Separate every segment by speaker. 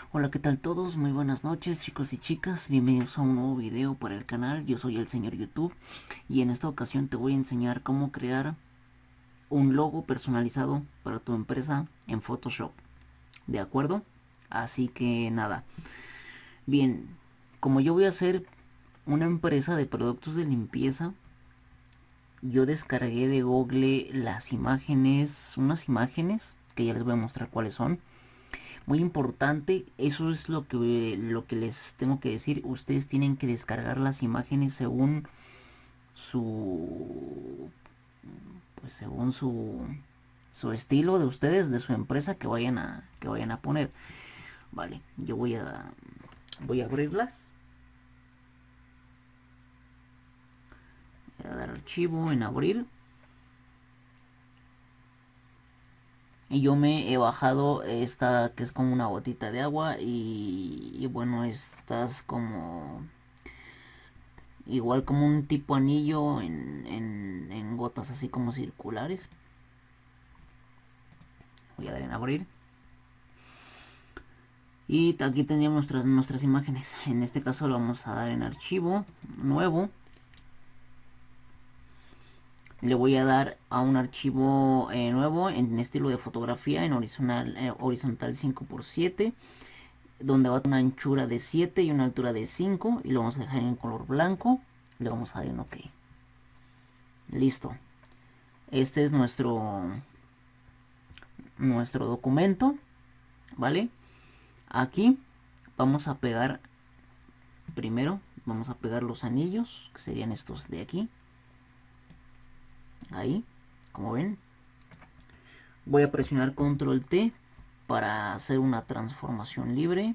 Speaker 1: Hola, ¿qué tal todos? Muy buenas noches, chicos y chicas. Bienvenidos a un nuevo video para el canal. Yo soy el señor YouTube y en esta ocasión te voy a enseñar cómo crear un logo personalizado para tu empresa en Photoshop. ¿De acuerdo? Así que nada. Bien, como yo voy a hacer una empresa de productos de limpieza, yo descargué de Google las imágenes, unas imágenes que ya les voy a mostrar cuáles son. Muy importante, eso es lo que les tengo que decir. Ustedes tienen que descargar las imágenes según su según su estilo de ustedes, de su empresa que vayan a poner. Vale, yo voy a abrirlas. Voy a dar archivo en abrir. Y yo me he bajado esta que es como una gotita de agua y bueno, estas como igual como un tipo anillo en gotas así como circulares. Voy a dar en abrir. Y aquí tendríamos nuestras imágenes. En este caso lo vamos a dar en archivo nuevo. Le voy a dar a un archivo nuevo en estilo de fotografía en horizontal 5x7, donde va a tener una anchura de 7 y una altura de 5, y lo vamos a dejar en color blanco. Le vamos a dar en OK. Listo. Este es nuestro documento, ¿vale? Aquí vamos a pegar, primero vamos a pegar los anillos, que serían estos de aquí. Ahí, como ven. Voy a presionar control T para hacer una transformación libre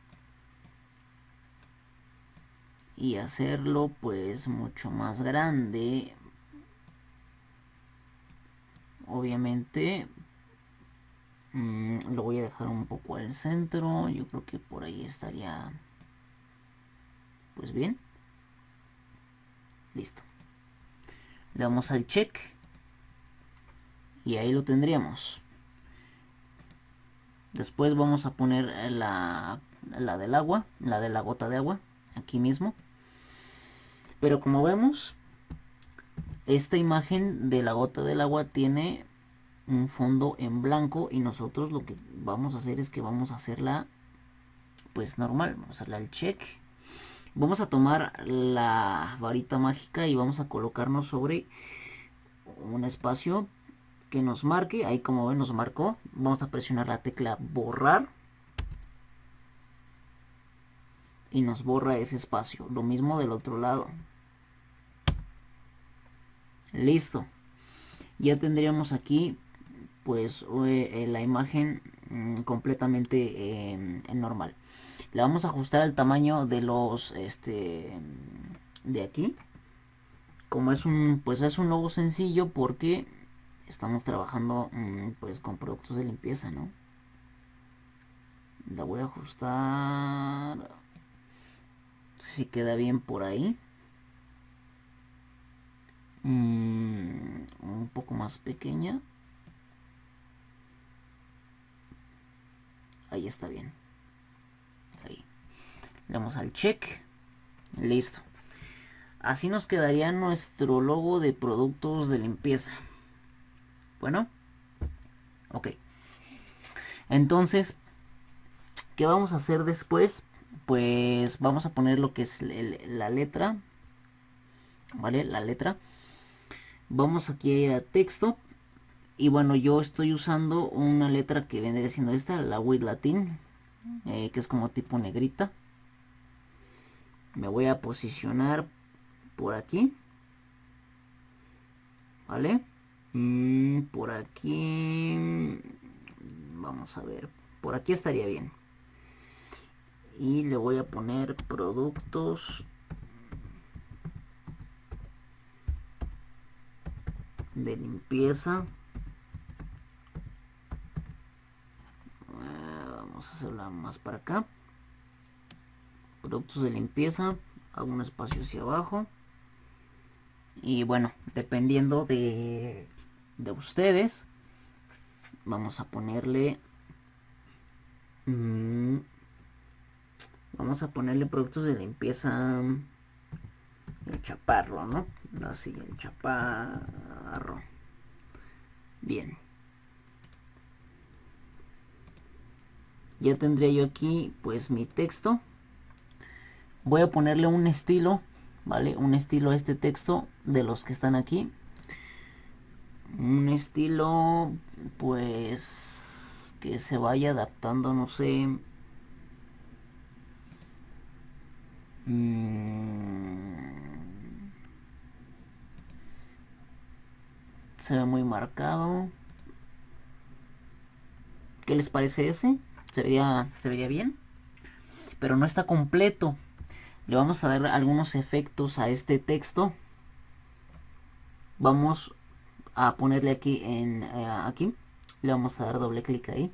Speaker 1: y hacerlo pues mucho más grande. Obviamente lo voy a dejar un poco al centro. Yo creo que por ahí estaría pues bien. Listo. Le damos al check y ahí lo tendríamos. Después vamos a poner la del agua, la de la gota de agua, aquí mismo. Pero como vemos, esta imagen de la gota del agua tiene un fondo en blanco y nosotros lo que vamos a hacer es que vamos a hacerla pues normal. Vamos a darle al check. Vamos a tomar la varita mágica y vamos a colocarnos sobre un espacio que nos marque. Ahí, como ven, nos marcó. Vamos a presionar la tecla borrar y nos borra ese espacio. Lo mismo del otro lado. Listo. Ya tendríamos aquí pues la imagen completamente normal. Le vamos a ajustar el tamaño de los de aquí. Como es un logo sencillo, porque estamos trabajando pues con productos de limpieza, ¿no? La voy a ajustar. No sé si queda bien por ahí. Un poco más pequeña. Ahí está bien. Ahí. Le damos al check. Listo. Así nos quedaría nuestro logo de productos de limpieza. Bueno. Ok. Entonces, ¿qué vamos a hacer después? Pues vamos a poner lo que es la letra. ¿Vale? La letra. Vamos aquí a texto. Y bueno, yo estoy usando una letra que vendría siendo esta, la with latín, que es como tipo negrita. Me voy a posicionar por aquí. ¿Vale? Por aquí. Vamos a ver. Por aquí estaría bien. Y le voy a poner productos de limpieza. Vamos a hacerla más para acá. Productos de limpieza. Hago un espacio hacia abajo. Y bueno, dependiendo de ustedes, vamos a ponerle vamos a ponerle productos de limpieza, el chaparro, ¿no? Así, el chaparro. Bien. Ya tendría yo aquí pues mi texto. Voy a ponerle un estilo, ¿vale? Un estilo a este texto de los que están aquí. Un estilo pues que se vaya adaptando, no sé. Se ve muy marcado. ¿Qué les parece ese? Se vería bien, pero no está completo. Le vamos a dar algunos efectos a este texto. Vamos a ponerle aquí aquí. Le vamos a dar doble clic ahí.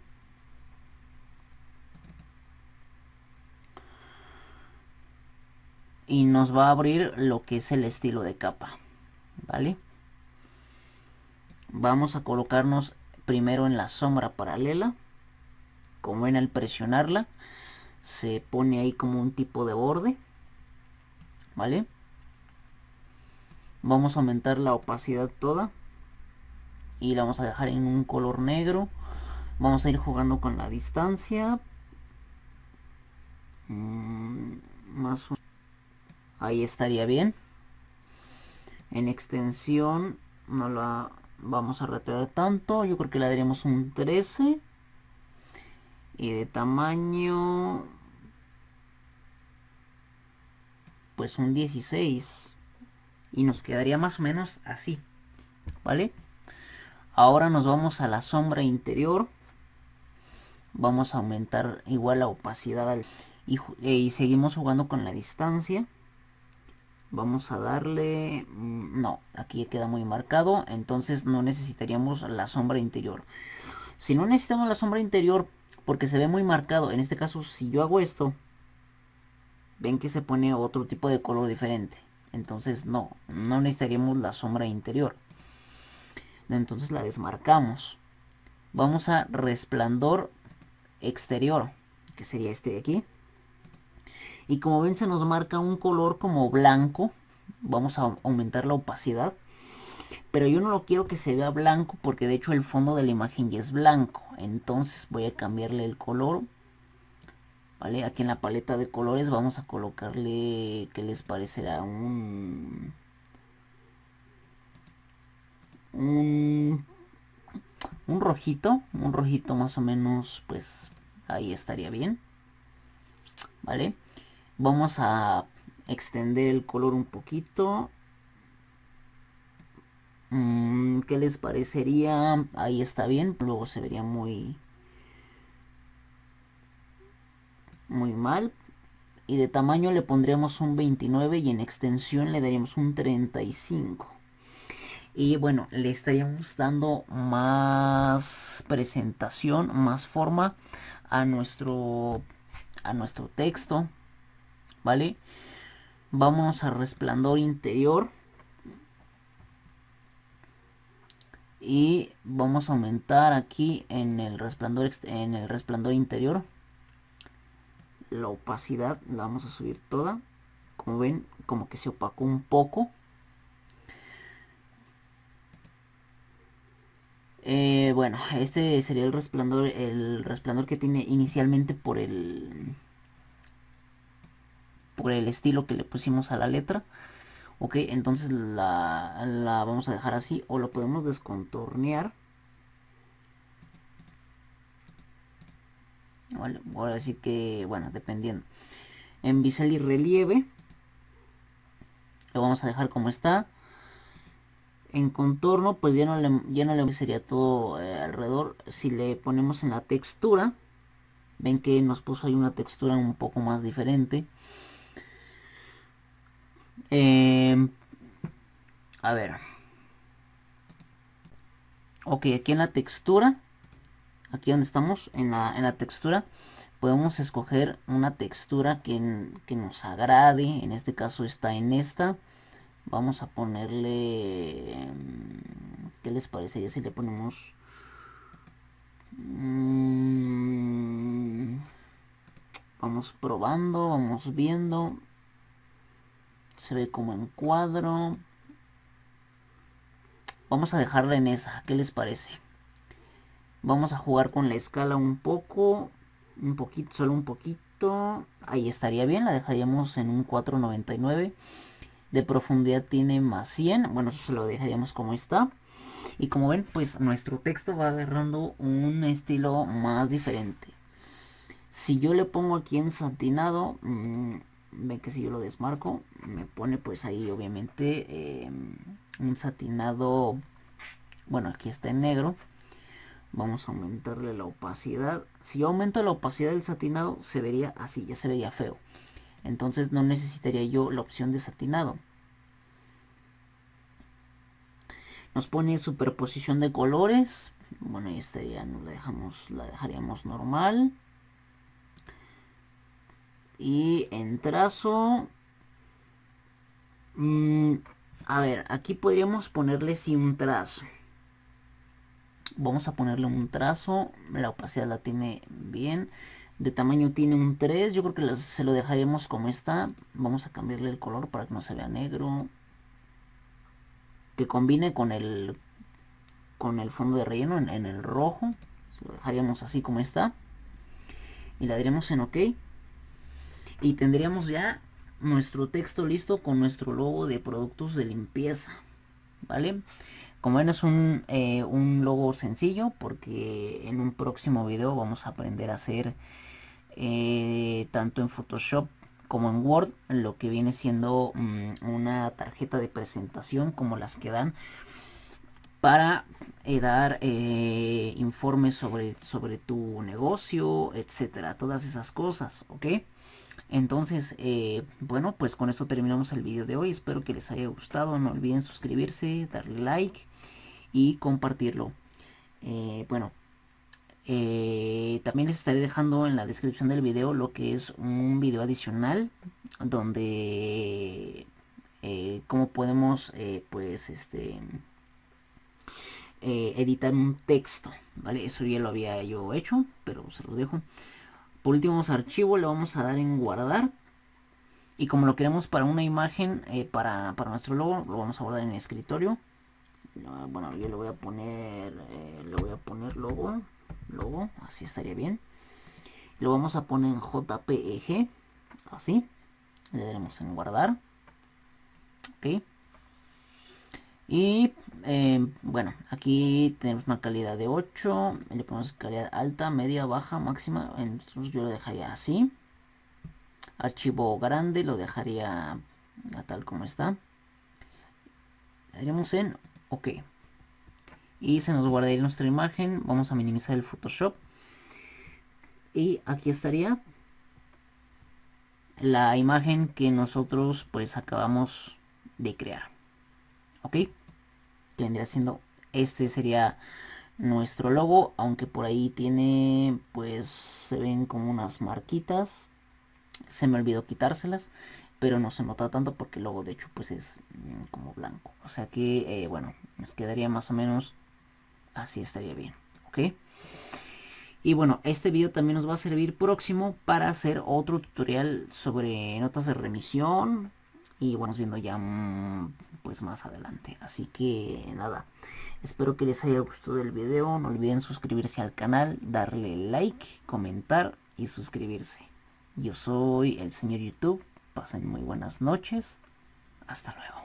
Speaker 1: Y nos va a abrir lo que es el estilo de capa, ¿vale? Vamos a colocarnos primero en la sombra paralela. Como ven, al presionarla se pone ahí como un tipo de borde, ¿vale? Vamos a aumentar la opacidad toda y la vamos a dejar en un color negro. Vamos a ir jugando con la distancia, más o menos. Ahí estaría bien. En extensión no la vamos a retraer tanto, yo creo que le daríamos un 13. Y de tamaño pues un 16. Y nos quedaría más o menos así, ¿vale? Ahora nos vamos a la sombra interior. Vamos a aumentar igual la opacidad y seguimos jugando con la distancia. Vamos a darle... no, aquí queda muy marcado, entonces no necesitaríamos la sombra interior. Si no necesitamos la sombra interior porque se ve muy marcado, en este caso si yo hago esto, ven que se pone otro tipo de color diferente. Entonces no necesitaríamos la sombra interior. Entonces la desmarcamos. Vamos a resplandor exterior, que sería este de aquí. Y como ven se nos marca un color como blanco. Vamos a aumentar la opacidad. Pero yo no lo quiero que se vea blanco porque de hecho el fondo de la imagen ya es blanco. Entonces voy a cambiarle el color. ¿Vale? Aquí en la paleta de colores vamos a colocarle, ¿qué les parecerá? Un rojito. Un rojito más o menos, pues ahí estaría bien. ¿Vale? Vamos a extender el color un poquito. ¿Qué les parecería? Ahí está bien. Luego se vería muy mal. Y de tamaño le pondríamos un 29 y en extensión le daríamos un 35. Y bueno, le estaríamos dando más presentación, más forma a nuestro texto, ¿vale? Vamos a resplandor interior y vamos a aumentar aquí en el resplandor interior la opacidad, la vamos a subir toda. Como ven, como que se opacó un poco. Bueno, este sería el resplandor que tiene inicialmente por el estilo que le pusimos a la letra. Ok, entonces la vamos a dejar así o lo podemos descontornear. Vale, ahora sí que, bueno, dependiendo. En bisel y relieve lo vamos a dejar como está. En contorno pues ya no le sería todo alrededor. Si le ponemos en la textura, ven que nos puso ahí una textura un poco más diferente. A ver. Ok, aquí en la textura, aquí donde estamos, en la textura, podemos escoger una textura que nos agrade. En este caso está en esta. Vamos a ponerle... ¿qué les parecería si le ponemos... Vamos probando, vamos viendo. Se ve como en cuadro. Vamos a dejarla en esa. ¿Qué les parece? Vamos a jugar con la escala un poco. Un poquito, solo un poquito. Ahí estaría bien. La dejaríamos en un 4.99. De profundidad tiene más 100. Bueno, eso se lo dejaríamos como está. Y como ven, pues nuestro texto va agarrando un estilo más diferente. Si yo le pongo aquí en satinado, ven que si yo lo desmarco, me pone pues ahí obviamente un satinado. Bueno, aquí está en negro. Vamos a aumentarle la opacidad. Si yo aumento la opacidad del satinado, se vería así, ya se vería feo. Entonces no necesitaría yo la opción de satinado. Nos pone superposición de colores. Bueno, esta ya no la dejaríamos normal. Y en trazo, a ver, aquí podríamos ponerle sí un trazo. Vamos a ponerle un trazo. La opacidad la tiene bien. De tamaño tiene un 3. Yo creo que se lo dejaremos como está. Vamos a cambiarle el color para que no se vea negro. Que combine con el fondo de relleno en el rojo. Se lo dejaríamos así como está. Y le daremos en OK. Y tendríamos ya nuestro texto listo con nuestro logo de productos de limpieza. ¿Vale? Como ven, es un logo sencillo, porque en un próximo video vamos a aprender a hacer tanto en Photoshop como en Word lo que viene siendo una tarjeta de presentación, como las que dan para dar informes sobre tu negocio, etcétera, todas esas cosas, ¿ok? Entonces, bueno, pues con esto terminamos el video de hoy. Espero que les haya gustado. No olviden suscribirse, darle like y compartirlo. Bueno, también les estaré dejando en la descripción del video lo que es un video adicional donde cómo podemos pues editar un texto, ¿vale? Eso ya lo había yo hecho, pero se los dejo. Por último, vamos a archivo, le vamos a dar en guardar. Y como lo queremos para una imagen, para nuestro logo, lo vamos a guardar en el escritorio. Bueno, yo le voy a poner logo, así estaría bien. Lo vamos a poner en JPEG, así. Le daremos en guardar. Ok. Y bueno, aquí tenemos una calidad de 8. Le ponemos calidad alta, media, baja, máxima. Entonces yo lo dejaría así. Archivo grande lo dejaría tal como está. Le daríamos en OK. Y se nos guardaría nuestra imagen. Vamos a minimizar el Photoshop. Y aquí estaría la imagen que nosotros pues acabamos de crear. OK. Que vendría siendo, este sería nuestro logo. Aunque por ahí tiene, pues se ven como unas marquitas. Se me olvidó quitárselas, pero no se nota tanto porque el logo de hecho pues es como blanco. O sea que bueno, nos quedaría más o menos así, estaría bien. Ok. Y bueno, este video también nos va a servir próximo para hacer otro tutorial sobre notas de remisión. Y bueno, viendo ya pues más adelante. Así que nada, espero que les haya gustado el video. No olviden suscribirse al canal, darle like, comentar y suscribirse. Yo soy el señor YouTube. Pasen muy buenas noches. Hasta luego.